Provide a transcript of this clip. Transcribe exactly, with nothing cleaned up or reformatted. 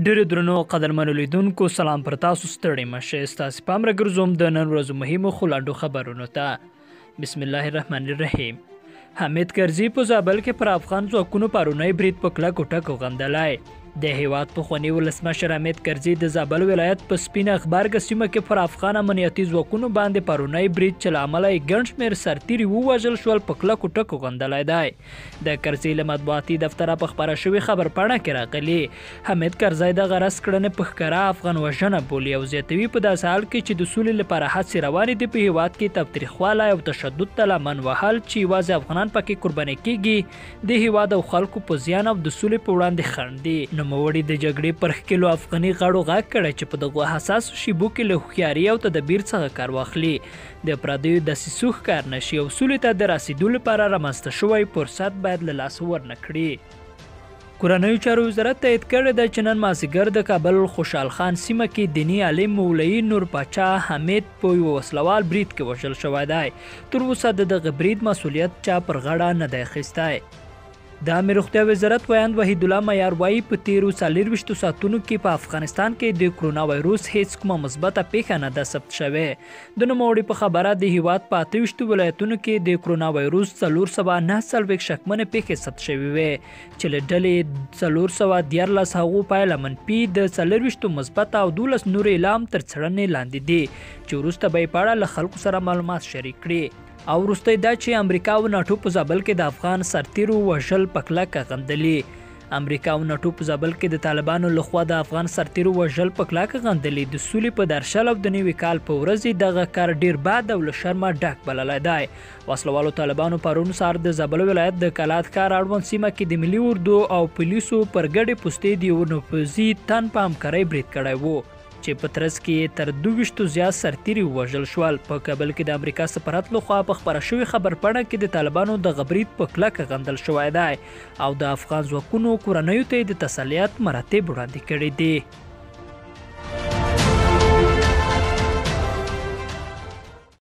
ډېرو درنو قدرمنو لیدونکو سلام پر تاسو ستړي مشه ستاسې پام راګرځوم د نن ورځو مهمو خو لنډو خبرونو ته بسم الله الرحمن الرحیم حامد کرزي په زابل کې پر افغان ځواکونو پرونی برید په کلکو ټکو غندلی د هیواد پخواني ولسمشر حامد کرزي د زابل ولایت په سپین اخبارګه سیمه کې پر افغان امنیتي ځواکونو باندې پرونی برید چې له امله یې ګڼ شمېر سرتیري ووژل شول په کلکو ټکو غندلی دی د کرزي له مطبوعاتي دفتره په خپره شوې خبرپاڼه کې راغلي حامد کرزي دغه رسم کړنې په ښکاره افغان وژنه بولي او زیاتوي په داسې حال کې چې د سولې لپاره هڅې روانې دي په هیواد کې تاوتریخوالی او تشدد ته لمن وهل چې یوازې افغانان پکې قرباني کیږي د هیواد او خلکو په زیان او د سولې په وړاندې خنډ دي نوموړي د جګړې پر ښکېلو افغاني غاړو غږ کړی چې په دغو حساسو شیبو کې له هوښیاري او تدبیر څخه کار واخلي د پردیو دسیسو ښکار نشي او سولې ته د رسېدو لپاره رامنځته شوی فرصت باید له لاسه ورنه کړي کورنیو چارو وزارت تایید کړی ده چې نن مازدیګر د کابل خوشحال خان سیمه کې دیني عالم مولوي نور پاچا حمید په یوه وسلوال برید کې وژل شوی دی تر اوسه د دغه برید مسؤلیت چا پر غاړه نه دی اخیستی د عامه روغتیا وزارت ویاند وحید الله معیار وایي په تیرو څلېرویشتو ساعتونو کې په افغانستان کې د کرونا وایروس هیڅ کومه مثبته پیښه نه ده ثبت شوې د نوموړي په خبره د هیواد په اته ویشتو ولایتونو کې د کرونا وایروس څلور سوه نهه څلوېښت شکمنې پیښې ثبت شوې وې چې له ډلې څلور سوه دیارلس هغو پایله منفي د څلېرویشتو مثبت او دولس نورې اعلام تر څېړنې لاندې دي چې وروسته به یې په اړه له خلکو سره معلومات شریک کړي او وروستی دا چې امریکا او ناټو په زابل کې د افغان سرتیرو وژل په کلکه غندلي امریکا او ناټو په زابل کې د طالبانو لخوا د افغان سرتیرو وژل په کلکه غندلي د سولې په درشل او د نوي کال په ورځ دغه کار ډیر بد او له شرمه ډک بللی دی وسلوالو طالبانو پرون سهار د زابل ولایت د کلات ښار اړوند سیمه کې د ملي اردو او پولیسو پر ګډې پوستې د یو نفوذي تن په همکارۍ برید کړی و چې په ترڅ کې تر دوه ویشتو زیات سرتیري ووژل شول په کابل کې د امریکا سفارت لخوا په خپره شوې خبرپاڼه کې د طالبانو دغه برید په کلکه غندل شوی دی او د افغان ځواکونو کورنیو ته یې د تسلیت مراتب وړاندې کړي دي